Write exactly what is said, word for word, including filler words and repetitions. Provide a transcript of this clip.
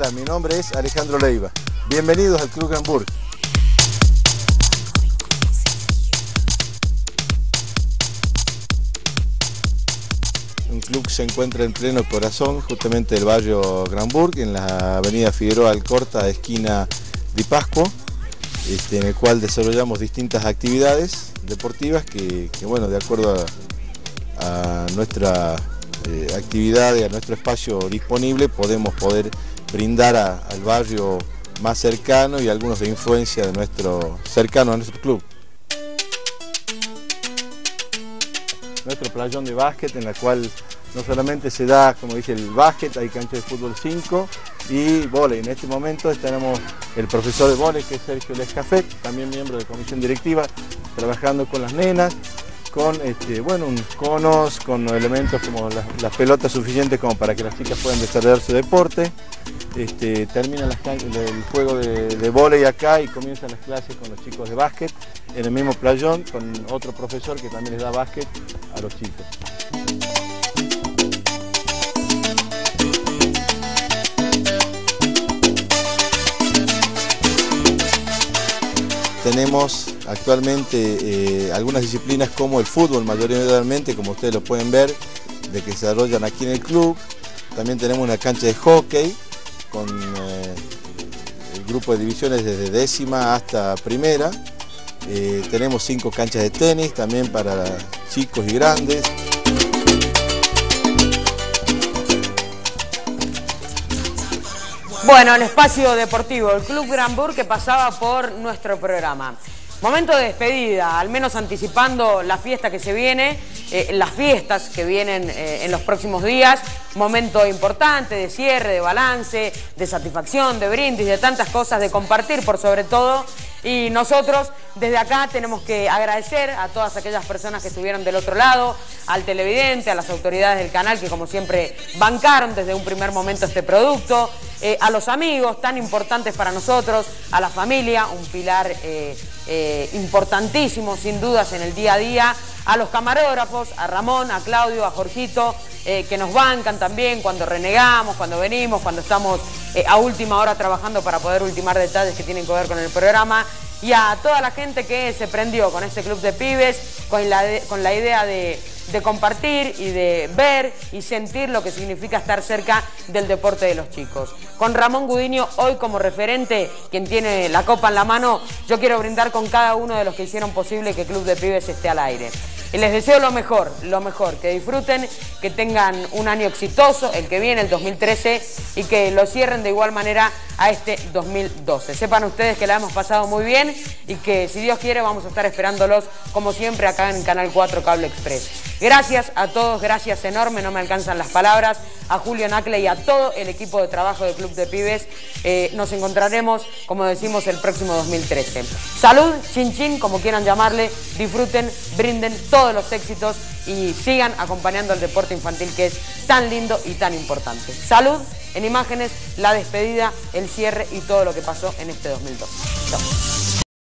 Hola, mi nombre es Alejandro Leiva. Bienvenidos al Club Granburg. Un club que se encuentra en pleno corazón, justamente del barrio Granburg, en la avenida Figueroa Alcorta, esquina de Pascua, este, en el cual desarrollamos distintas actividades deportivas que, que bueno, de acuerdo a, a nuestra eh, actividad y a nuestro espacio disponible, podemos poder brindar a, al barrio más cercano y algunos de influencia de nuestro cercano a nuestro club. Nuestro playón de básquet, en la cual no solamente se da, como dice, el básquet, hay cancha de fútbol cinco y vóley. En este momento tenemos el profesor de vóley, que es Sergio Lescafet, también miembro de comisión directiva, trabajando con las nenas, con este, bueno, unos conos, con elementos como las, las pelotas suficientes como para que las chicas puedan desarrollar su deporte. Este, termina las, el juego de, de vóley acá y comienzan las clases con los chicos de básquet en el mismo playón, con otro profesor que también les da básquet a los chicos. Tenemos actualmente eh, algunas disciplinas como el fútbol, mayoritariamente, como ustedes lo pueden ver, de que se desarrollan aquí en el club. También tenemos una cancha de hockey con eh, el grupo de divisiones desde décima hasta primera. Eh, tenemos cinco canchas de tenis, también para chicos y grandes. Bueno, el espacio deportivo, el Club Granburg, que pasaba por nuestro programa. Momento de despedida, al menos anticipando la fiesta que se viene, eh, las fiestas que vienen eh, en los próximos días. Momento importante de cierre, de balance, de satisfacción, de brindis, de tantas cosas, de compartir por sobre todo. Y nosotros desde acá tenemos que agradecer a todas aquellas personas que estuvieron del otro lado, al televidente, a las autoridades del canal que como siempre bancaron desde un primer momento este producto, eh, a los amigos tan importantes para nosotros, a la familia, un pilar eh, eh, importantísimo sin dudas en el día a día, a los camarógrafos, a Ramón, a Claudio, a Jorgito, eh, que nos bancan también cuando renegamos, cuando venimos, cuando estamos eh, a última hora trabajando para poder ultimar detalles que tienen que ver con el programa, y a toda la gente que se prendió con este club de pibes, con la, de, con la idea de, de compartir y de ver y sentir lo que significa estar cerca del deporte de los chicos. Con Ramón Gudiño hoy como referente, quien tiene la copa en la mano, yo quiero brindar con cada uno de los que hicieron posible que Club de Pibes esté al aire. Y les deseo lo mejor, lo mejor, que disfruten, que tengan un año exitoso, el que viene, el dos mil trece, y que lo cierren de igual manera a este dos mil doce. Sepan ustedes que la hemos pasado muy bien y que si Dios quiere vamos a estar esperándolos como siempre acá en Canal cuatro Cable Express. Gracias a todos, gracias enorme, no me alcanzan las palabras, a Julio Nacle y a todo el equipo de trabajo del Club de Pibes. Eh, nos encontraremos, como decimos, el próximo dos mil trece. Salud, chin chin, como quieran llamarle, disfruten, brinden todos los éxitos y sigan acompañando al deporte infantil que es tan lindo y tan importante. Salud, en imágenes, la despedida, el cierre y todo lo que pasó en este dos mil doce. Chao.